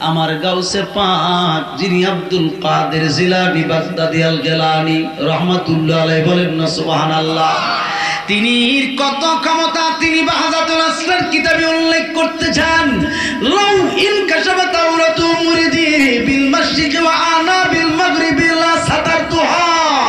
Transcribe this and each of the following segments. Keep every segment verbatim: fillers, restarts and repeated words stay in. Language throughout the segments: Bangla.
আমার গাউসে পাক যিনি আব্দুল কাদের জিলানী বাগদাদি আল গিলানী রাহমাতুল্লাহ আলাইহি বলেন না সুবহানাল্লাহ। তিনি কত ক্ষমতা তিনি বাহাজাতুল আসরার কিতাবে উল্লেখ করতে চান। লাউ ইন কাশাফাত আওরাতু মুরিদি বিল মাশরিকি ওয়া আনা বিল মাগরিবি লা সাতারতুহা।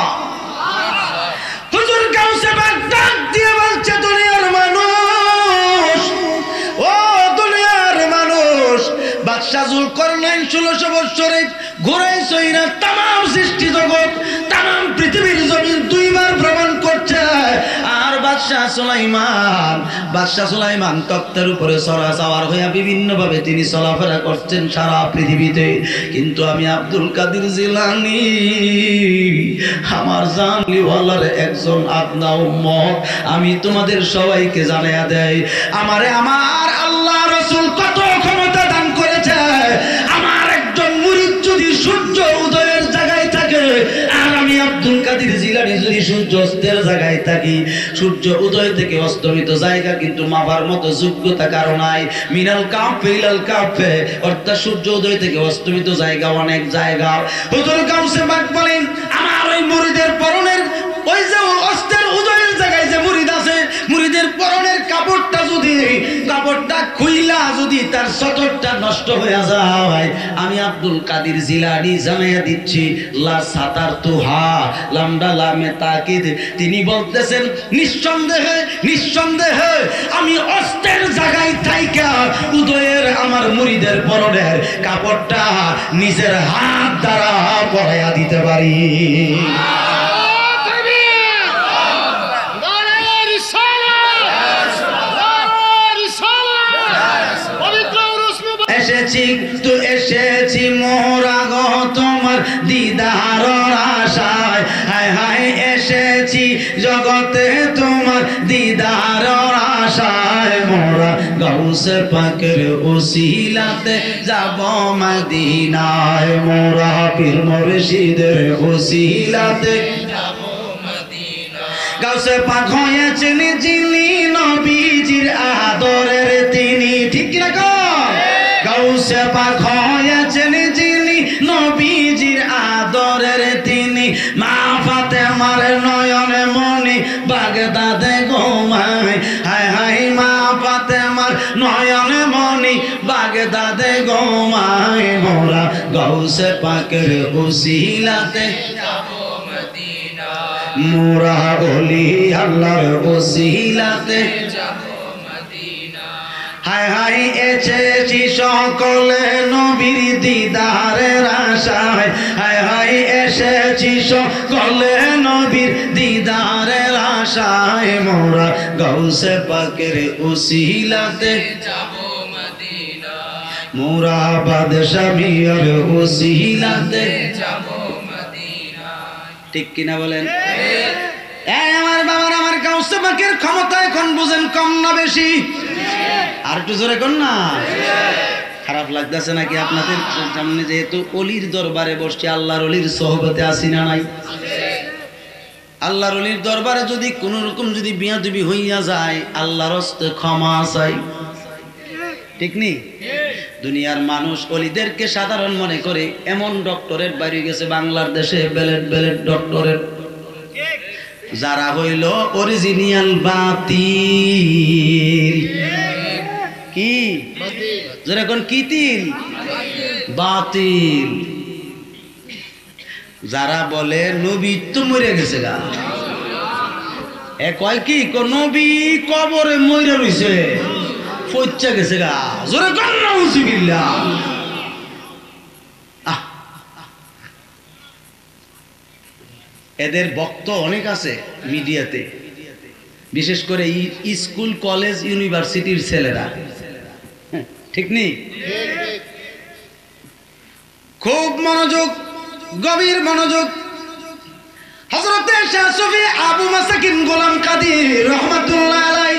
হুজুর গাউসে পাক ডাক দিয়ে বলছে দুনিয়ার মানুষ, ও দুনিয়ার মানুষ, বাদশা যুলকারনাইন ষোলশো বছরে ঘুরে সইরা তামাম সৃষ্টি জগৎ তামাম পৃথিবীর জমিন দুইবার ভ্রমণ করছে। আর বাদশাহ সুলাইমান বাদশাহ সুলাইমান তক্তের উপরে সরা সাওয়ার হইয়া বিভিন্ন ভাবে তিনি চলাফেরা করছেন সারা পৃথিবীতে। কিন্তু আমি আব্দুল কাদের জিলানী আমার জানলিওয়ালার একজন আপনা উম্মত, আমি তোমাদের সবাইকে জানাইয়া দেই আমারে আমার আল্লাহ রাসূল কত ক্ষমতা দান করেছে। আমার একজন মুরিদ যদি সূর্য উদয়ের জায়গায় থাকে আর আমি আব্দুল কাদের জিলানী যদি সূর্য অস্তের জায়গায় থাকি, সূর্য উদয় থেকে অস্তমিত জায়গা কিন্তু মাপার মতো যোগ্যতা কারো নাই। মিনাল কাফে ইলাল কাফে, অর্থাৎ সূর্য উদয় থেকে অস্তমিত জায়গা অনেক জায়গা। হুজুর গাউসে পাক বলেন আমার ওই মুরিদের পরনের ওই যে অস্তের উদয়ের জায়গায় যে মুরিদ আছে, মুরিদের পরনের কাপড়টা যদি কাপড়টা খুইলা যদি তার সতরটা নষ্ট হয়ে যায়, আমি আব্দুল কাদের জিলানী জানাইয়া দিচ্ছি লা সাতারতুহা, লামডা লামে তাকিদ। তিনি বলতেছেন নিঃসন্দেহে নিঃসন্দেহে আমি অস্তের জায়গায় থাইকা উদয়ের আমার মুরিদের পরনের কাপড়টা নিজের হাত দ্বারা পরাইয়া দিতে পারি। এসেছি তো এসেছি মোরা গো তোমার দিদার আশায়, হায় হায় এসেছি জগতে তোমার দিদার আশায়। মোরা গাউসে পাকের ওসিলাতে যাব মদিনায়, মোরা পীর মুর্শিদের ওসিলাতে যাব মদিনায়। গাউসে পাক হয়েছেন যিনি নবীজির আদরের তিনি, ঠিক কি না? গাউসে পাক হয়েছেন যিনি নবীজির আদরের তিনি, মা ফাতেমার নয়নে মনি বাগদাদে ঘুমায়, হায় হায় মা ফাতেমার নয়নে মনি বাগদাদে ঘুমায়। মোরা গাউসে পাকের ওসিলাতে যাব মদিনা, মোরা ওলি আল্লাহর ওসিলাতে যাব মদিনা। হায় হায় এসেছি সকলে নবীর দিদারের আশায়, হায় হায় এসেছি সকলে নবীর দিদারের আশায়। মোরা গাউসে পাকের ওসিলাতে যাব মদিনা, মোরা বাদশা মিয়ার ওসিলাতে যাব মদিনা। ঠিক কিনা বলেন? এই আমার বাবার আমার গাউসে পাকের ক্ষমতা এখন বুঝেন কম না বেশি? আর একটু জোরে কর না। খারাপ লাগতেছে নাকি আপনাদের সামনে? যেহেতু অলির দরবারে বসছি, আল্লাহর অলির সোহবতে আসি না নাই? আল্লাহর অলির দরবারে যদি কোন রকম যদি বিয়াদবি হইয়া যায়, আল্লাহর হস্তে ক্ষমা চাই, ঠিক নেই? দুনিয়ার মানুষ অলিদেরকে সাধারণ মনে করে। এমন ডক্টরেট বাইরে গেছে বাংলার দেশে, বেলেট বেলেট ডক্টরেট, যারা হইল অরিজিনাল বাতিল। কি যেরকম কি তিল বাতিল, যারা বলে নবী তো মরে গেছে গা, এ কয় কি নবী কবরে মরে রইছে, ফচ্চা গেছে গা, জোরে কর নাউজুবিল্লাহ। এদের ভক্ত অনেক আছে মিডিয়াতে, বিশেষ করে স্কুল কলেজ ইউনিভার্সিটির ছেলেরা, ঠিক নেই? খুব মনোযোগ, গভীর মনোযোগ। হযরত শাহ সুফি আবু মাসাকিন গোলাম কাদির রাহমাতুল্লাহ আলাইহি,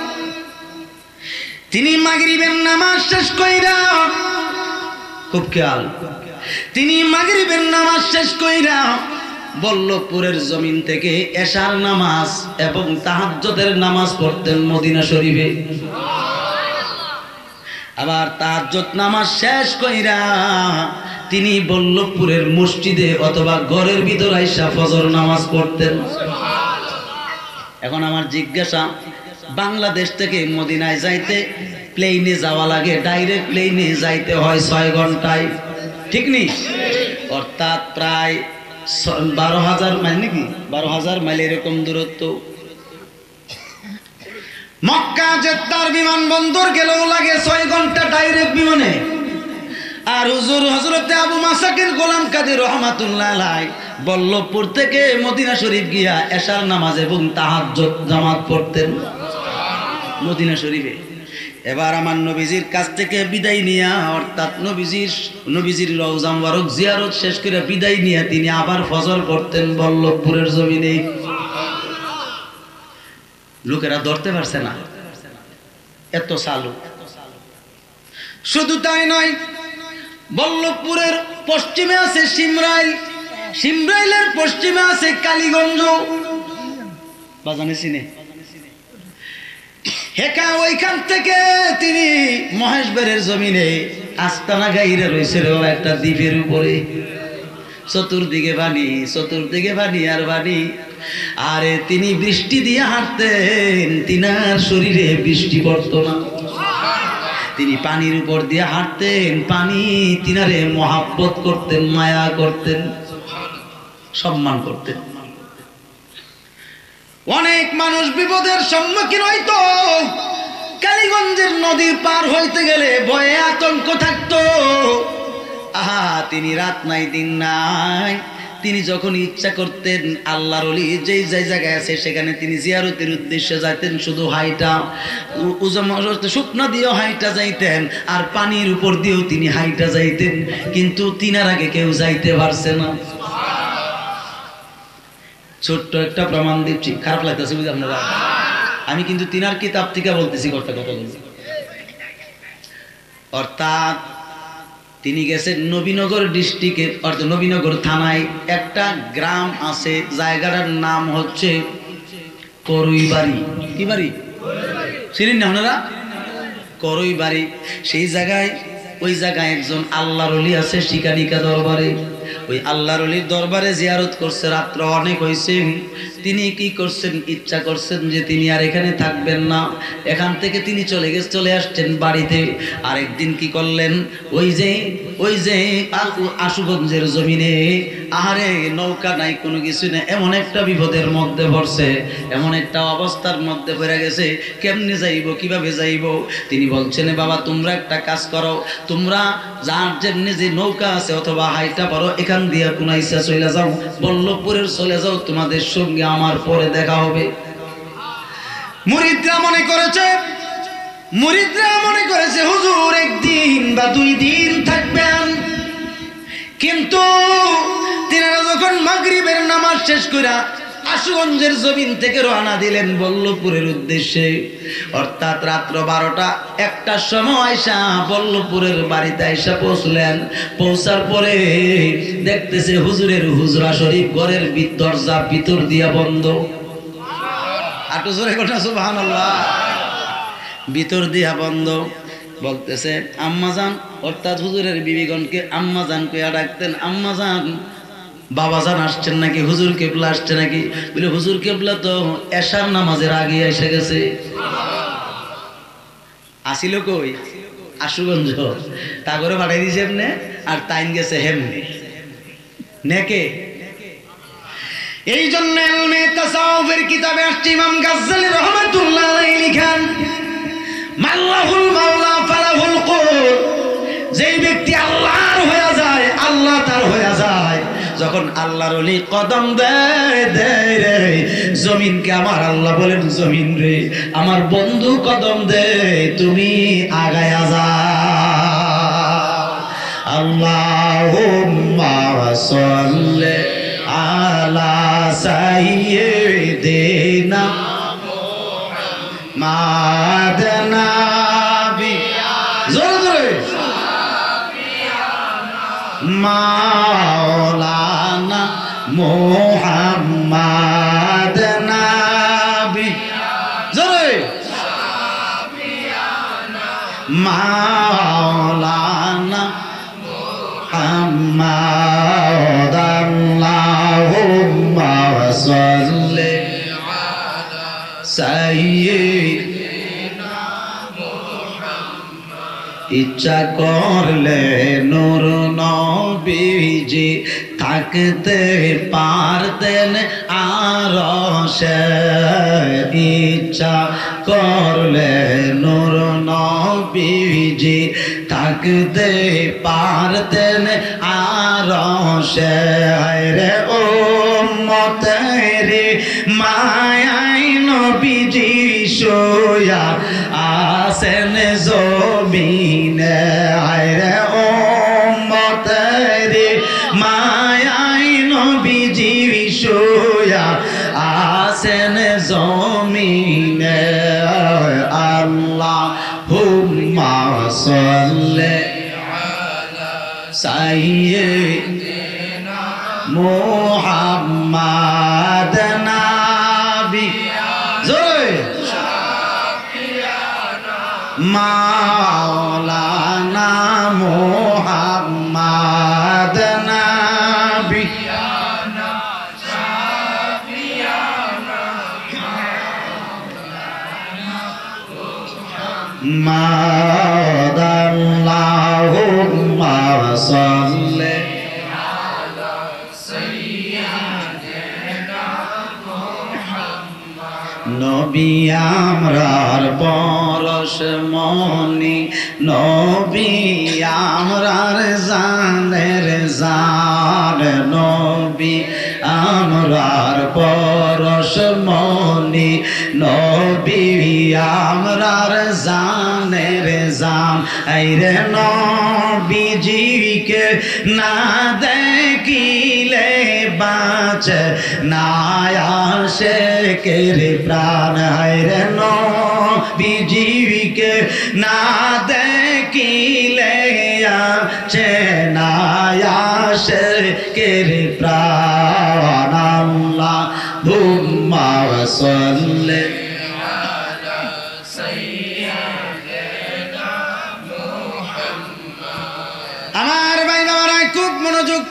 তিনি মাগরিবের নামাজ শেষ কইরা, খুব খেয়াল, তিনি মাগরিবের নামাজ শেষ কইরা বল্লভপুরের জমিন থেকে এশার নামাজ এবং তাহাজ্জুদের নামাজ পড়তেন মদিনা শরীফে। আবার তাহাজ্জুদ নামাজ শেষ কইরা তিনি বল্লভপুরের মসজিদে অথবা ঘরের ভিতর আইসা ফজর নামাজ পড়তেন। এখন আমার জিজ্ঞাসা, বাংলাদেশ থেকে মদিনায় যাইতে প্লেনে যাওয়া লাগে, ডাইরেক্ট প্লেনে যাইতে হয় ছয় ঘন্টায়, ঠিক নেই? অর্থাৎ প্রায় বারো হাজার মাইল নাকি বারো হাজার মাইল এরকম দূরত্ব। মক্কা জেদ্দার বিমানবন্দর গেলেও লাগে ছয় ঘন্টা ডাইরেক্ট বিমানে। আর হুজুর হযরতে আবু মাসাকিন গোলাম কাদের রহমাতুল্লাহ আলাইহি বল্লভপুর থেকে মদিনা শরীফ গিয়া এশার নামাজ এবং তাহাজ্জুদ জামাত পড়তেন মদিনা শরীফে। এবার আমার নবীজির কাছ থেকে বিদায় নিয়া, অর্থাৎ নবীজির নবীজির রওজা মুবারক জিয়ারত শেষ করে বিদায় নিয়া তিনি আবার ফজর পড়তেন বল্লভপুরের জমিনে। লোকেরা ধরতে পারছে না, এত চালু। শুধু তাই নয়, বল্লভপুরের পশ্চিমে আছে সিমরাইল, সিমরাইলের পশ্চিমে আছে কালীগঞ্জ, বাজানে চিনে হেকা। ওইখান থেকে তিনি মহেশবেরের জমিনে আস্তানা গাইরে রয়েছে একটা দ্বীপের উপরে, চতুর্দিকে পানি, চতুর্দিকে পানি আর পানি। আরে তিনি বৃষ্টি দিয়ে হাঁটতেন, তিনার শরীরে বৃষ্টি পড়তো না। তিনি পানির উপর দিয়ে হাঁটতেন, পানি তিনারে মহাব্বত করতেন, মায়া করতেন, সম্মান করতেন। অনেক মানুষ বিপদের সম্মুখীন হইতো, কালীগঞ্জের নদীর পার হইতে গেলে ভয়ে আতঙ্ক থাকতো। আহা, তিনি রাত নাই দিন নাই, তিনি যখন ইচ্ছা করতেন আল্লাহর ওলি যেই যেই জায়গায় আছে সেখানে তিনি জিয়ারতের উদ্দেশ্যে যাইতেন। শুধু হাইটা শুকনা দিয়েও হাইটা যাইতেন, আর পানির উপর দিয়েও তিনি হাইটা যাইতেন, কিন্তু তিনার আগে কেউ যাইতে পারছে না। ছোট্ট একটা প্রমাণ দিচ্ছি, খারাপ লাগতেছে বুঝি আপনারা? আমি কিন্তু তিনার কিতাব থেকে বলতেছি কথা কথা বলছি। অর্থাৎ তিনি গেছেন নবীনগর ডিস্ট্রিক্টের, অর্থাৎ নবীনগর থানায় একটা গ্রাম আছে, জায়গাটার নাম হচ্ছে করইবাড়ি। কি বাড়ি চিনেন না আপনারা? করইবাড়ি। সেই জায়গায়, ওই জায়গায় একজন আল্লাহর ওলি আছে শিকানিকা দরবারে। ওই আল্লাহর ওলির দরবারে জিয়ারত করছে, রাত্র অনেক হয়েছে। তিনি কি করছেন, ইচ্ছা করছেন যে তিনি আর এখানে থাকবেন না, এখান থেকে তিনি চলে গেছে, চলে আসছেন বাড়িতে। আরেকদিন কি করলেন, ওই যে ওই যে আশুগঞ্জের জমিনে আহারে নৌকা নাই, কোনো কিছু নেই, এমন একটা বিপদের মধ্যে পড়ছে, এমন একটা অবস্থার মধ্যে পড়ে গেছে, কেমনে যাইব, কিভাবে যাইব। তিনি বলছেন, বাবা তোমরা একটা কাজ করো, তোমরা যার যেমনি যে নৌকা আছে অথবা হাইটা পারো, এখান দিয়ে কুনাইসা চলে যাও, বল্লভপুরের চলে যাও, তোমাদের সঙ্গে আমার পরে দেখা হবে। মুরিদরা মনে করেছে মুরিদরা মনে করেছে হুজুর একদিন বা দুই দিন থাকবেন, কিন্তু তিনারা যখন মাগরিবের নামাজ শেষ করে আশুগঞ্জের জমিন থেকে রওনা দিলেন বল্লভপুরের উদ্দেশ্যে, অর্থাৎ রাত্র বারোটা একটার সময় আয়সা বল্লভপুরের বাড়িতে আয়সা পৌঁছলেন। পৌঁছার পরে দেখতেছে হুজুরের হুজরা শরীফ ঘরের দরজা ভিতর দিয়া বন্ধ। আটু জোরে কথা সুবহানাল্লাহ। ভিতর দিয়া বন্ধ। বলতেছে আম্মাজান, অর্থাৎ হুজুরের বিবিগণকে আম্মাজান কইয়া ডাকতেন, আম্মাজান বাবাজান আসছেন নাকি, হুজুর কেবলা আসছে নাকি? বলে হুজুর কেবলা তো এশার নামাজের আগে এসে গেছে। আসিল কই? আশুগঞ্জ। তা করে পাঠাই দিছে এমনে, আর তাইন গেছে হেমনে নেকে। এই জন্য ইলমে তাসাউফের কিতাবে আসছে, ইমাম গাজ্জালী রাহমাতুল্লাহ আলাইহি লিখেন, মাল্লাহুল মাওলা ফালাহুল কুল। যেই ব্যক্তি আল্লাহর হয়ে যায়, আল্লাহ তার হয়ে যায়। যখন আল্লাহর ওলি কদম দেয় দেয় রে জমিনকে, আমার আল্লাহ বলেন জমিন রে আমার বন্ধু কদম দেয়, তুমি আগায়া যাও। আল্লাহুম্মা সাল্লি আলা সাইয়্যিদিনা মুহাম্মাদ নাবি, জোরে জোরে, মাওলানা মুহাম্মাদ নাবি, জোরে, মাওলানা মুহাম্মাদ আল্লাহুম্মা সাল্লি আলা সাইয়্যিদিনা মুহাম্মাদ। ইচ্ছা করলে নূর নবীজি থাকতে পারতেন আরশে, ইচ্ছা করলে নূর নবীজি থাকতে পারতেন আরশে। রে উম্মতেরি মায়াই নবীজি শুয়া আছেন জমিনে। রে উম্মতেরি মায়াই নবীজি শুয়া আছেন জমিনে। আল্লাহুম্মা সাল্লি আলা সাইয়্যিদিনা মুহাম্মাদ নাবি মাওলানা মুহাম্মাদ নাবি মাওলানা আল্লাহুম্মা সাল্লি আলা সাইয়্যিদিনা মুহাম্মাদ। নবী আমরার পরশমণি, নবী আমরার জানের জান, নবী আমরার পরশমণি, নবী আমরার জানের জান। আইরে নবীজিকে না দেখিলে বাঁচে না আশিকের প্রাণ। আইরে নবীজিকে না দেখিলে আছে না আশিকের প্রাণ। আল্লাহুম্মা সাল্লি আলা সাইয়্যিদিনা মুহাম্মাদ। আমার ভাই বাবারা খুব মনোযোগ।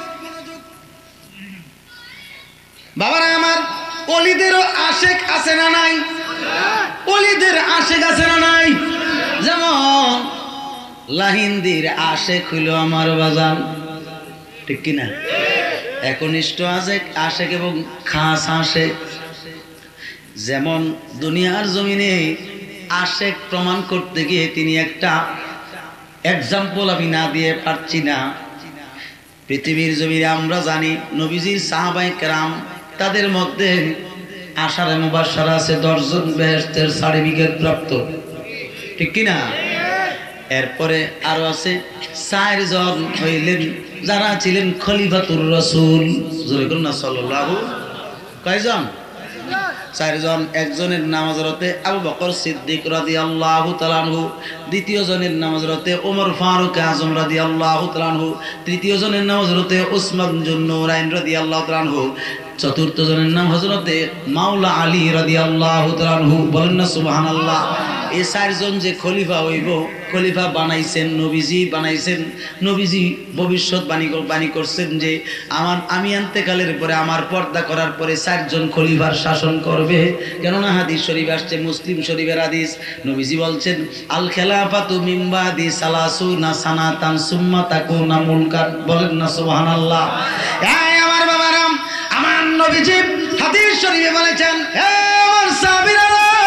বাবারা আমার, ওলিদেরও আশেক আছে না নাই? ওলিদের আশেক আছে না নাই? যেমন লাহিন্দির আশেক হইল আমার বাজান, ঠিক কিনা? একনিষ্ঠ আশেক আশেক এবং খাস আশেক। যেমন দুনিয়ার জমিনে আশেক প্রমাণ করতে গিয়ে তিনি একটা এক্সাম্পল আমি না দিয়ে পারছি না। পৃথিবীর জমিনে আমরা জানি নবীজির সাহাবায়ে কেরাম, তাদের মধ্যে আশারে মুবাশশারা আছে দশজন বেহেশতের সার্টিফিকেট প্রাপ্ত, ঠিক কিনা? এরপরে আরো আছে চারজন হইলেন যারা ছিলেন খলিফাতুর রাসূল, জোরে বলুন না সাল্লাল্লাহু। কয়জন? চারজন। একজনের নাম হযরতে আবু বকর সিদ্দিক রাদিয়াল্লাহু তাআলা আনহু, দ্বিতীয় জনের নাম হযরতে ওমর ফারুক আযম রাদিয়াল্লাহু তাআলা আনহু, তৃতীয় জনের নাম হযরতে উসমান জুন নূরাইন রাদিয়াল্লাহু তাআলা আনহু, চতুর্থ জনের নাম হযরতে মাওলা আলী রাদিয়াল্লাহু তাআলা আনহু। বলেন না সুবহানাল্লাহ। এই চারজন যে খলিফা হইব, খলিফা বানাইছেন নবীজি, বানাইছেন নবীজি ভবিষ্যৎবাণী বাণী করছেন যে আমার আমি ইন্তেকালের পরে আমার পর্দা করার পরে চারজন খলিফার শাসন করবে। কেননা হাদিস শরীফ আসছে, মুসলিম শরীফের হাদিস, নবীজি বলছেন আল খেলাফাতু মিন বাদি সালাসুনা সানাতান সুম্মা তাকুনা মুলকান। বলেন না সুবহানাল্লাহ। এই আমার বাবারা, আমার নবীজি হাদিস শরীফে বলেছেন, হে আমার সাহাবীরা,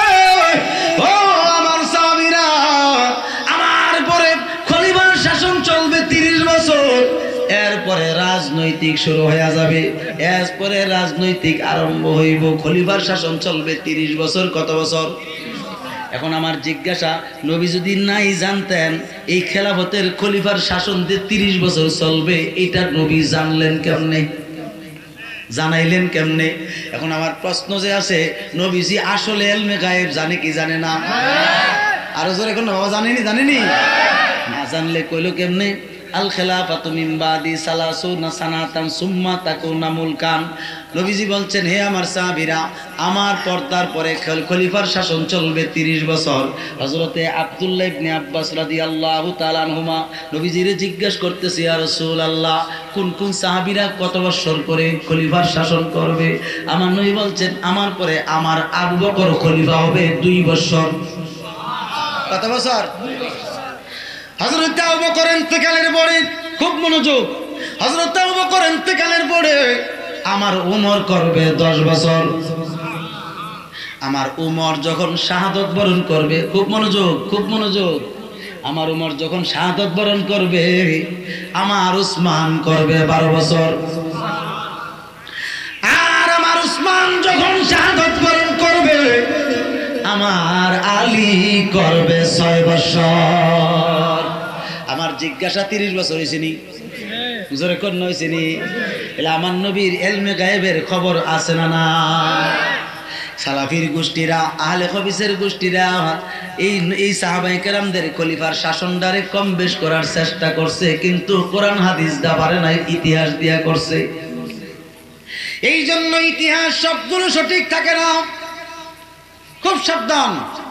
ও আমার সাহাবীরা, আমার পরে খলিফার শাসন চলবে তিরিশ বছর। এরপরে রাজনৈতিক শুরু হয়ে যাবে, এরপরে রাজনৈতিক আরম্ভ হইব। খলিফার শাসন চলবে তিরিশ বছর। কত বছর? এখন আমার জিজ্ঞাসা, নবী যদি নাই জানতেন এই খেলাফতের খলিফার শাসন যে তিরিশ বছর চলবে, এটা নবী জানলেন কেমনে, জানাইলেন কেমনে? এখন আমার প্রশ্ন যে আছে, নবীজি আসলে ইলমে গায়েব জানে কি জানে না? আরো জোরে এখন বাবা জানেনি, জানেনি? না জানলে কইলো কেমনে? আল খেলাফাতু মিন বাদি সালাসুনা সানাতান সুম্মা তাকুনা মুলকান। নবীজি বলছেন, হে আমার সাহাবীরা, আমার পর্দার পরে খলিফার শাসন চলবে তিরিশ বছর। হযরতে আব্দুল্লাহ ইবনে আব্বাস রাদিয়াল্লাহু তাআলা আনহুমা নবীজিরে জিজ্ঞাসা করতেছে, ইয়া রাসূলুল্লাহ, কোন কোন সাহাবীরা কত বছর করে খলিফার শাসন করবে? আমার নবী বলছেন, আমার পরে আমার আবু বকর খলিফা হবে দুই বছর। কত বছর? হযরত আবু বকর ইন্তেকালের পরে, খুব মনোযোগ, হযরত আবু বকর ইন্তেকালের পরে আমার উমর করবে দশ বছর। আমার উমর যখন শাহাদত বরণ করবে, খুব মনোযোগ, খুব মনোযোগ, আমার উমর যখন শাহাদত বরণ করবে আমার উসমান করবে বারো বছর। আর আমার উসমান যখন শাহাদত বরণ করবে আমার আলী করবে ছয় বছর। আমার জিজ্ঞাসা তিরিশ বছর হয়েছে নি? জোরে কোন হয়েছে নি? এলা আমার নবীর এলমে গায়েবের খবর আছে না না? সালাফির গোষ্ঠীরা, আহলে হাদিসের গোষ্ঠীরা এই এই সাহাবায়ে কেরামদের খলিফার শাসনদারে কম বেশ করার চেষ্টা করছে, কিন্তু কোরআন হাদিস দা পারে নাই, ইতিহাস দিয়া করছে। এই জন্য ইতিহাস সবগুলো সঠিক থাকে না, খুব সাবধান।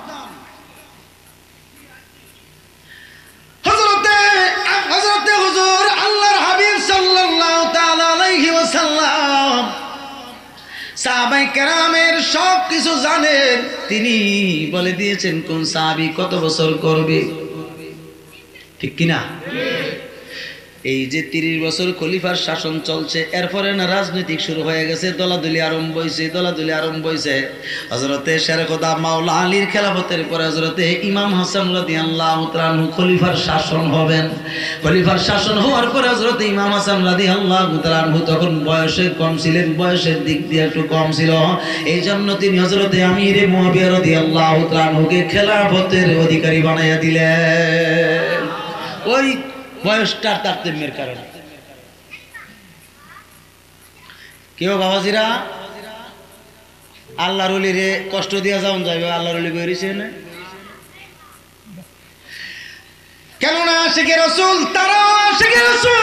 হযরতে হযরতে হুজুর আল্লাহর হাবিব সাল্লাল্লাহু তাআলা আলাইহি ওয়াসাল্লাম সাহাবায়ে কেরামের সব কিছু জানেন। তিনি বলে দিয়েছেন কোন সাহাবী কত বছর করবে, ঠিক কিনা? এই যে তিরিশ বছর খলিফার শাসন চলছে, এরপরে না রাজনৈতিক শুরু হয়ে গেছে, দলাদলি আরম্ভ হয়েছে, দলাদলি আরম্ভ হয়েছে। হযরতে শেরে খোদা মাওলা আলীর খেলাফতের পরে হযরতে ইমাম হাসান রাদিয়াল্লাহু তাআলা আনহু খলিফার শাসন হবেন। খলিফার শাসন হওয়ার পরে হযরতে ইমাম হাসান রাদিয়াল্লাহু তাআলা আনহু তখন বয়সে কম ছিলেন, বয়সের দিক দিয়ে একটু কম ছিল। এই জন্য তিনি হযরতে আমিরে মুয়াবিয়া রাদিয়াল্লাহু তাআলা আনহুকে খেলাফতের অধিকারী বানাইয়া দিলেন, ওই বয়সটার তারতম্যের কারণে। কেউ বাবাজিরা আল্লাহর ওলিরে কষ্ট দিয়া যাওন যাবে, আল্লাহর ওলি বেরিয়েছে না কেননা আশিকে রাসূল, তারা আশিকে রাসূল,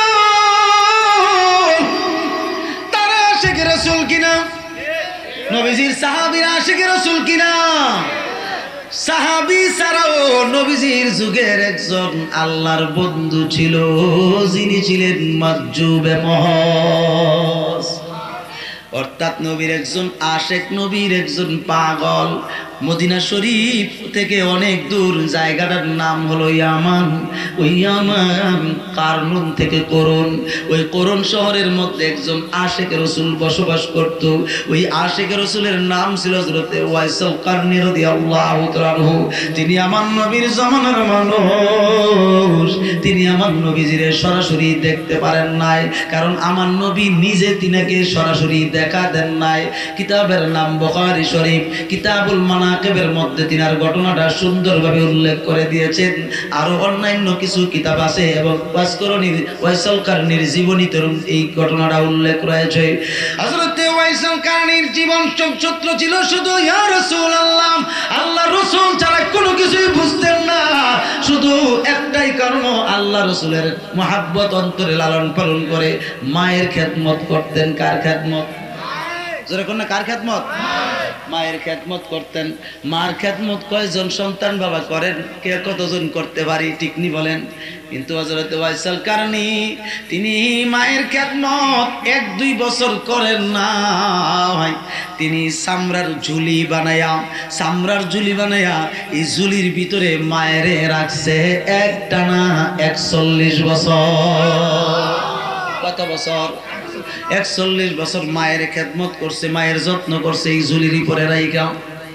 তারা আশিকে রাসূল কিনা? নবীজির সাহাবীরা আশিকে রাসূল কিনা? সাহাবী ছাড়াও নবীজির যুগের একজন আল্লাহর বন্ধু ছিল, যিনি ছিলেন মাহজুবে মহজ, অর্থাৎ নবীর একজন আশেক, নবীর একজন পাগল। মদিনা শরীফ থেকে অনেক দূর, জায়গাটার নাম হলো ইয়ামান। ওই ইয়ামান কারনুন থেকে করুন, ওই করুন শহরের মধ্যে একজন আশেক রাসূল বসবাস করত। ওই আশেক রাসূলের নাম ছিল হযরতে ওয়াইসুল কারনী রাদিয়াল্লাহু তাআলা আনহু। তিনি আমার নবীর জামানার মানুষ, তিনি আমার নবীজিরে সরাসরি দেখতে পারেন নাই, কারণ আমার নবী নিজে তিনাকে সরাসরি দেখা দেন নাই। কিতাবের নাম বুখারী শরীফ, কিতাবুল মানাকিবের মধ্যে তিনার ঘটনাটা সুন্দরভাবে উল্লেখ করে দিয়েছেন। আরো অন্যান্য কিছু কিতাব আছে এবং ওয়াসকরণীর ওয়াইসুল কারনীর জীবনীতে এই ঘটনাটা উল্লেখ রয়েছে। হযরত ওয়াইসুল কারনীর জীবন সূত্র ছিল শুধু ইয়া রাসূলুল্লাহ, আল্লাহর রাসূল ছাড়া কোনো কিছুই বুঝতেন না, শুধু একটাই কারণ, আল্লাহ রাসূলের মহব্বত অন্তরে লালন পালন করে মায়ের খেদমত করতেন। কার খেদমত? যেরকম না, কার খেদমত? মায়ের খেদমত করতেন। মার খেদমত কয়জন সন্তান বাবা করেন? কে কতজন করতে পারি, ঠিক নি বলেন? কিন্তু হযরত ওয়াইসুল কারনী তিনি মায়ের খেদমত এক দুই বছর করেন না, তিনি চামড়ার ঝুলি বানায়া, চামড়ার ঝুলি বানায়া এই ঝুলির ভিতরে মায়ের রাখছে একটানা একচল্লিশ বছর। কত বছর? একচল্লিশ বছর মায়ের খেদমত করছে, মায়ের যত্ন করছে এই ঝুলির উপরে রাইখা।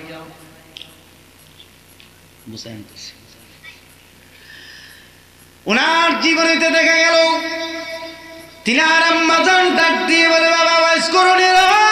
ওনার জীবনীতে দেখা গেল তিনার আম্মা জান ডাক দিয়ে বলে, বাবা ওয়াইস করুন,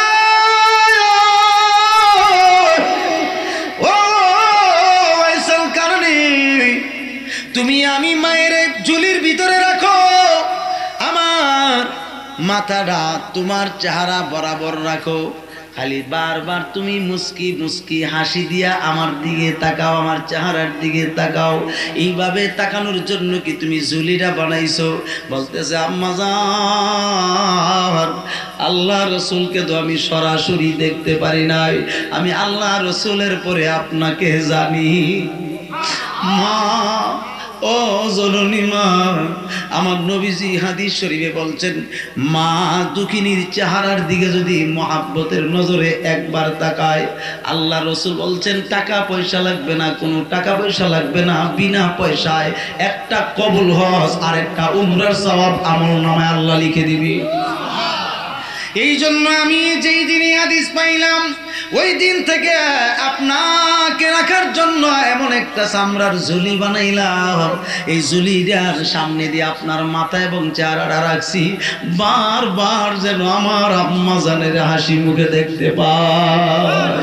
ও ওয়াইসুল কারনী, তুমি আমি মায়ের ঝুলির ভিতরে রাখো, আমার মাথাটা তোমার চেহারা বরাবর রাখো, খালি বারবার তুমি মুস্কি মুস্কি হাসি দিয়া আমার দিকে তাকাও, আমার চেহারার দিকে তাকাও। এইভাবে তাকানোর জন্য কি তুমি জুলিটা বানাইছো? বলতেছে আম্মা জান, আল্লাহ রসুলকে তো আমি সরাসরি দেখতে পারি নাই, আমি আল্লাহ রসুলের পরে আপনাকে জানি। মা, ও জননী মা, আমার নবীজি হাদিস শরীফে বলছেন, মা দুঃখিনীর চেহারার দিকে যদি মহাব্বতের নজরে একবার তাকায়, আল্লাহ রসুল বলছেন টাকা পয়সা লাগবে না, কোনো টাকা পয়সা লাগবে না, বিনা পয়সায় একটা কবুল হজ আর একটা উমরার সওয়াব আমলনামায় আল্লাহ লিখে দিবি। এই জন্য আমি যেই দিনই হাদিস পাইলাম ওই দিন থেকে আপনাকে রাখার জন্য এমন একটা চামড়ার ঝুলি বানাইলাম। এই ঝুলিটার সামনে দিয়ে আপনার মাথা এবং চেহারাটা রাখছি, বারবার যেন আমার আম্মা জানের হাসি মুখে দেখতে পায়।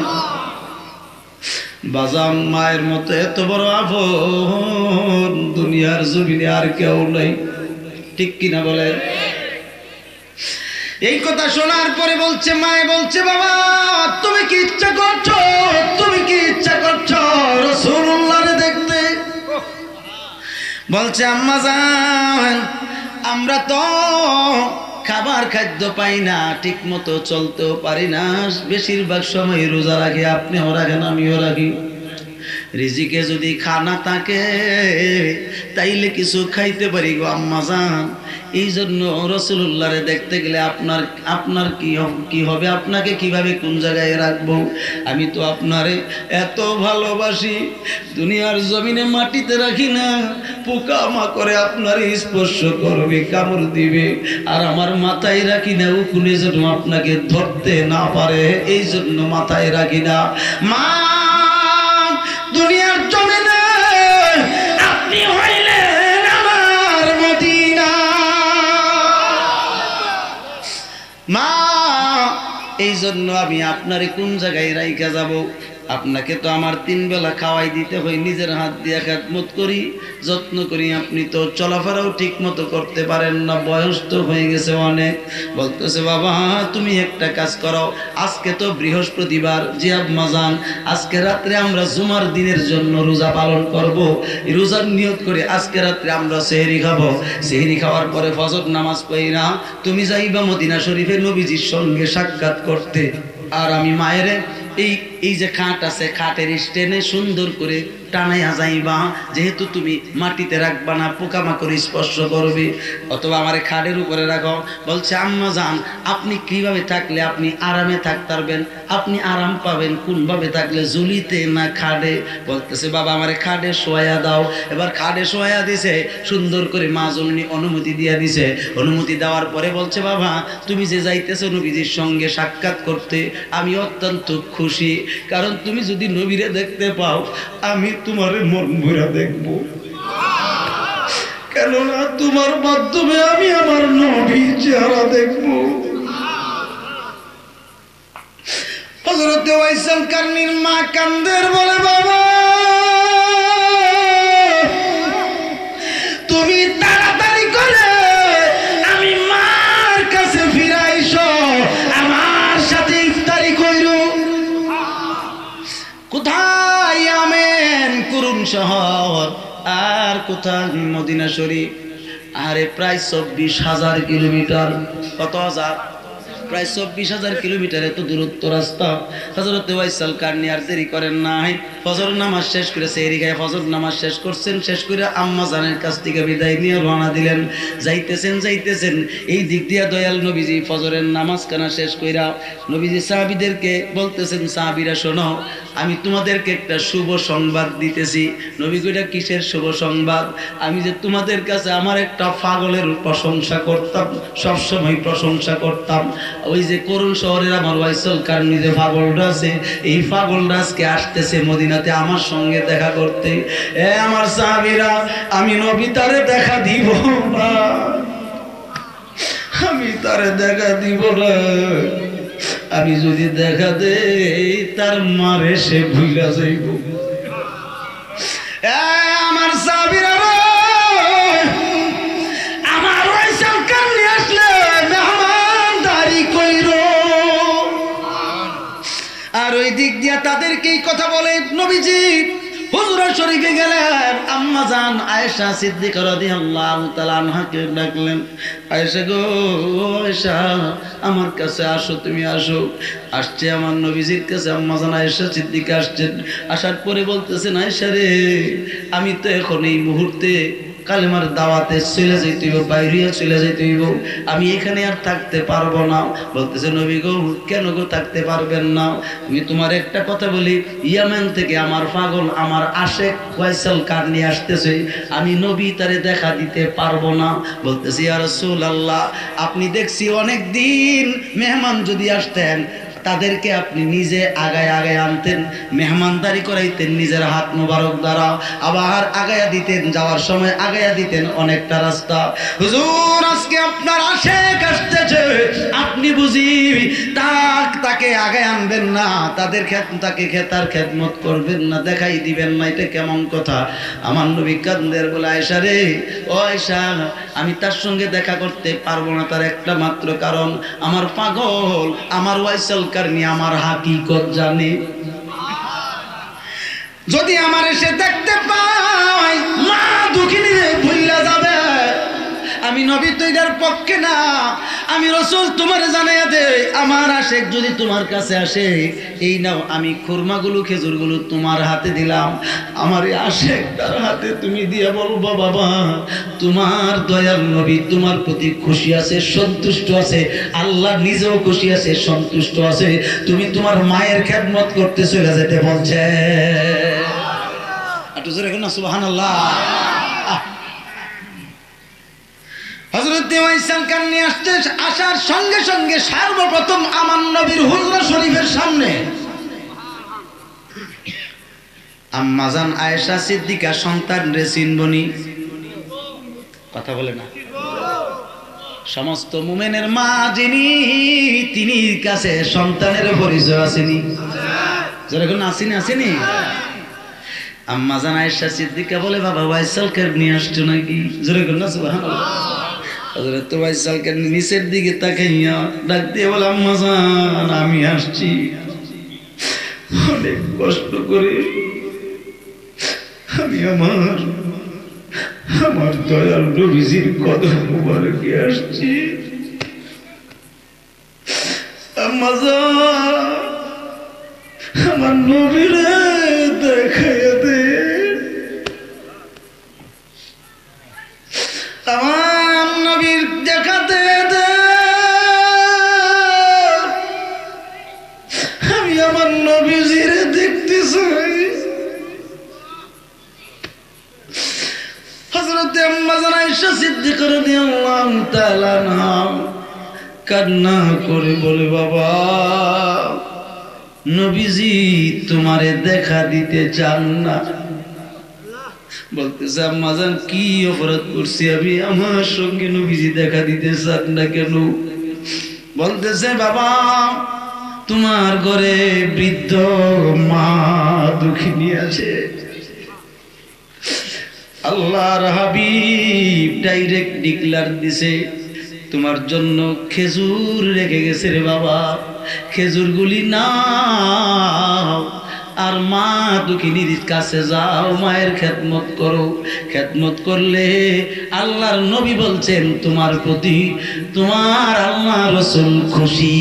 বাজান, মায়ের মতো এত বড় আপন দুনিয়ার জমিনে আর কেউ নেই, ঠিক কিনা বলে? এই কথা শোনার পরে বলছে, মায়ে বলছে, বাবা তুমি কি ইচ্ছা করছো, তুমি কি ইচ্ছা করছো রাসূলুল্লাহরে দেখতে? বলছে আম্মা জান, আমরা তো খাবার খাদ্য পাই না, ঠিক মতো চলতেও পারি না, বেশিরভাগ সময় রোজা রাখি, আপনিও রাখেন আমিও রাখি। রিজিকে যদি খানা থাকে তাইলে কিছু খাইতে পারি গো আম্মা জান। এই জন্য রাসূলুল্লাহরে দেখতে গেলে আপনার আপনার কি কি হবে, আপনাকে কিভাবে কোন জায়গায় রাখবো? আমি তো আপনারে এত ভালোবাসি, দুনিয়ার জমিনে মাটিতে রাখি না, পোকা মাকড়ে আপনার স্পর্শ করবে, কামড় দিবে, আর আমার মাথায় রাখি না, উকুনে যেন আপনাকে ধরতে না পারে, এই জন্য মাথায় রাখি না। মা, দুনিয়ার জমিনে আপনি হইলেন আমার মদিনা। মা, এই জন্য আমি আপনারে কোন জায়গায় রাইখা যাব? আপনাকে তো আমার তিন বেলা খাওয়াই দিতে হয়, নিজের হাত দিয়ে খেদমত করি, যত্ন করি, আপনি তো চলাফেরাও ঠিক মতো করতে পারেন না, বয়স তো হয়ে গেছে অনেক। বলতেছে বাবা তুমি একটা কাজ করো, আজকে তো বৃহস্পতিবার, জি আম্মা জান, আজকে রাত্রে আমরা জুমার দিনের জন্য রোজা পালন করব, রোজার নিয়ত করে আজকে রাত্রে আমরা সেহরি খাবো, সেহরি খাওয়ার পরে ফজর নামাজ পড়িনা তুমি যাইবা মদিনা শরীফে নবীজির সঙ্গে সাক্ষাৎ করতে, আর আমি মায়ের এই এই যে খাট আছে, খাটের স্টেনে সুন্দর করে টানাইয়া যাইবা, যেহেতু তুমি মাটিতে রাখবা না, পোকামাকড় স্পর্শ করবে, অথবা আমার খাটের উপরে রাখো। বলছে আম্মা জান, আপনি কিভাবে থাকলে আপনি আরামে থাকতে পারবেন, আপনি আরাম পাবেন কোনভাবে থাকলে, ঝুলিতে না খাটে? বলতেছে বাবা আমার খাটে শোয়া দাও। এবার খাটে শোয়া দিছে, সুন্দর করে মা জননী অনুমতি দিয়ে দিছে। অনুমতি দেওয়ার পরে বলছে বাবা তুমি যে যাইতেছো নবীজির সঙ্গে সাক্ষাৎ করতে, আমি অত্যন্ত খুশি, কারণ তুমি যদি নবীরে দেখতে পাও আমি তোমারে মন ভরা দেখব, কেননা তোমার মাধ্যমে আমি আমার নবীর চেহারা দেখব। হযরত ওয়াইসাল কারনীর মা কান্দের বলে বাবা তুমি তাড়াতাড়ি করে আমি মার কাছে ফিরাইছো, আমার সাথে ইফতারি কইরো। কোথায় আমেন করুন শহর, আর কোথায় মদিনা শরীফ, আরে প্রায় চব্বিশ হাজার কিলোমিটার। কত হাজার? প্রায় চব্বিশ হাজার কিলোমিটার, এত দূরত্ব রাস্তা। হযরত ওয়াইসাল কারনী আর দেরি করেন নাই, ফজর নামাজ শেষ করে সেহরি খায় ফজর নামাজ শেষ করছেন, শেষ করে আম্মা জানের কাছ থেকে বিদায় নিয়ে রওনা দিলেন। যাইতেছেন যাইতেছেন এই দিক দিয়া দয়াল নবীজি ফজরের নামাজ কানা শেষ কইরা নবীজি সাহাবীদেরকে বলতেছেন, সাহাবীরা শোনো, আমি তোমাদেরকে একটা শুভ সংবাদ দিতেছি। নবী কইরা কিসের শুভ সংবাদ? আমি যে তোমাদের কাছে আমার একটা পাগলের প্রশংসা করতাম, সবসময় প্রশংসা করতাম, ওই যে করুণ শহরের আমার ওয়াইসাল কারনী যে পাগলটা আছে, এই পাগলটা আজকে আসতেছে মদিনাতে আমার সঙ্গে দেখা করতে। এ আমার সাহাবীরা, আমি নবী তারে দেখা দিব না, আমি তারে দেখা দিব না, আমি যদি দেখা দেই তার মারে সে ভুইলা যাইব। এ আমার সাহাবীরা, আমার ওয়াইসাল কারনী আসলে মেহমানদারি কইরো। দিক দিয়া তাদেরকেই কথা বলে নবীজি হুজরা শরীফে গেলেন, আম্মা জান আয়েশা সিদ্দিকা রাদিয়াল্লাহু তাআলা আনহাকে ডাকলেন, আয়েশা গো আয়েশা আমার কাছে আসো, তুমি আসো। আসছে আমার নবীজির কাছে আম্মা জান আয়েশা সিদ্দিকা আসছেন। আসার পরে বলতেছেন, আয়েশা রে আমি তো এখন এই মুহূর্তে কালেমার দাওয়াতে চলে যাইতে হইব, বাইরিয়া চলে যাইতে হইব, আমি এখানে আর থাকতে পারবো না। বলতেছে নবী গো কেন গো থাকতে পারবেন না? আমি তোমার একটা কথা বলি, ইয়ামেন থেকে আমার পাগল আমার আশেক ফয়সাল কার নিয়ে আসতেছে, আমি নবী তারে দেখা দিতে পারবো না। বলতেছি ইয়া রাসূলুল্লাহ আপনি দেখছি অনেক দিন মেহমান যদি আসতেন তাদেরকে আপনি নিজে আগায় আগায় আনতেন, মেহমানদারি করাইতেন নিজের হাত মোবারক দ্বারা, আবার আগায়া দিতেন, যাওয়ার সময় আগায়া দিতেন অনেকটা রাস্তা। হুজুর আজকে আপনার আশেক আসতেছে, আপনি বুঝি তাক তাকে আগায় আনবেন না, তাদের খেত তাকে খেতার খেদমত করবেন না, দেখাই দিবেন না, এটা কেমন কথা? আমার নবী কান্দের বলে, আয়েশা রে ও আয়েশা আমি তার সঙ্গে দেখা করতে পারবো না, তার একটা মাত্র কারণ আমার পাগল আমার ওয়াইসাল কারণে আমার হাকিকত জানে। যদি আমার এসে দেখতে পাই মা দুঃখিনী ভুইলা যাবে, আমি নবী তৈরির পক্ষে না, আমি রাসূল তোমার জানাইয়া দে আমার আশেক যদি তোমার কাছে আসে, এই নাও আমি খুরমাগুলো খেজুরগুলো তোমার হাতে দিলাম, আমার এই আশেকটার হাতে তুমি দিয়ে বলবো বাবা তোমার দয়াল নবী তোমার প্রতি খুশি আছে, সন্তুষ্ট আছে, আল্লাহ নিজেও খুশি আছে, সন্তুষ্ট আছে, তুমি তোমার মায়ের খেদমত করতে চলে যেতে বলছে। একটু জোরে এখন না সুবহানাল্লাহ। হযরত ওয়াইসাল কান্নি আসতে আসার সঙ্গে সঙ্গে সর্বপ্রথম আমার নবীর হুজরা শরীফের সামনে আম্মা জান আয়েশা সিদ্দিকা সন্তান রে চিনবনি, কথা বলে না, সমস্ত মুমিনের মা যিনি তিনি কাছে সন্তানের পরিচয় আসেনি, যেরকম আসেনি আসেনি। আম্মা জান আয়েশা সিদ্দিকা বলে বাবা ওয়াইসালকে নিয়ে আসছো নাকি? যেরকম না সুবহানাল্লাহ। হযরত ওয়াইসালকে নিচের দিকে তাকাইয়া ডাক দিয়ে বলে আম্মা জান আমি আসছি, অনেক কষ্ট করে আমি আমার আমার দয়াল নবীজির কদম মুবারকে আসছি। আম্মা জান আমার নবীরে দেখাইয়া দে, আমার নবীর দেখাতে দে, আমি আমার নবীজিরে দেখতে চাই। হযরত আম্মা জান আয়েশা সিদ্দিকা রাদিয়াল্লাহু তাআলা আনহা কান্না করে বলে বাবা নবীজি তোমারে দেখা দিতে চান না। বলতেছে আম্মা জান কি অপরাধ করছি আমি, আমার সঙ্গে নবীজি দেখা দিতে চান না কেন? বলতেছে বাবা তোমার ঘরে বৃদ্ধ মা দুঃখিনী আছে, আল্লাহর হাবিব ডাইরেক্ট ডিক্লার দিছে তোমার জন্য খেজুর রেখে গেছে রে বাবা, খেজুরগুলি নাও আর মা দুঃখিনীর কাছে যাও, মায়ের খেদমত করো, খেদমত করলে আল্লাহর নবী বলছেন তোমার প্রতি তোমার আল্লাহ রাসূল খুশি।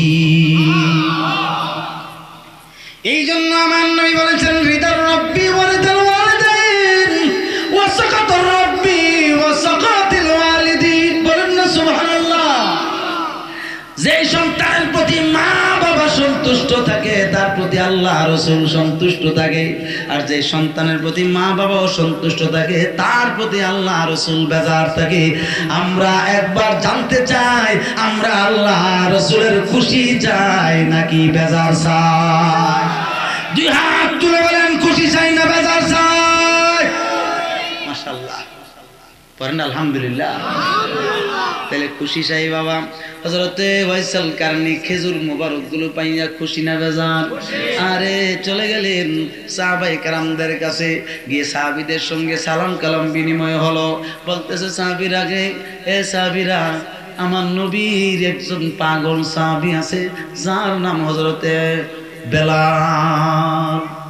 এই জন্য আমার নবী বলেছেন রিদার রব্বি ওয়া রিদাল ওয়ালিদাইন ওয়া সাকাতুর রব্বি ওয়া সাকাতিল ওয়ালিদিন। বলেন না সুবহানাল্লাহ। যে সন্তানের প্রতি মা বাবা সন্তুষ্ট থাকে তার প্রতি আল্লাহ রাসূল সন্তুষ্ট থাকে, আর যে সন্তানের প্রতি মা বাবা অসন্তুষ্ট থাকে তার প্রতি আল্লাহ রাসূল বেজার থাকে। আমরা একবার জানতে চাই আমরা আল্লাহ রাসূলের খুশি চাই নাকি বেজার চাই? দুই হাত তুলে বলেন খুশি চাই না বেজার চাই? মাশাআল্লাহ পড়েন আলহামদুলিল্লাহ। তাহলে খুশি চাই বাবা। হযরতে ওয়াইসাল কারণী খেজুর মোবারক গুলো পাইয়া খুশি না বেজার? আরে চলে গেলেন সাহাবায়ে কেরামদের কাছে, গিয়ে সাহাবীদের সঙ্গে সালাম কালাম বিনিময় হলো। বলতেছে সাহাবীরা গে এ সাহাবীরা আমার নবীর একজন পাগল সাহাবী আছে যার নাম হযরতে বেলাল।